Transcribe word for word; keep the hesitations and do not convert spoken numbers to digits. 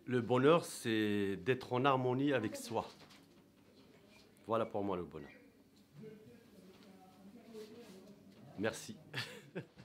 Le bonheur, c'est d'être en harmonie avec soi. Voilà pour moi le bonheur. Merci.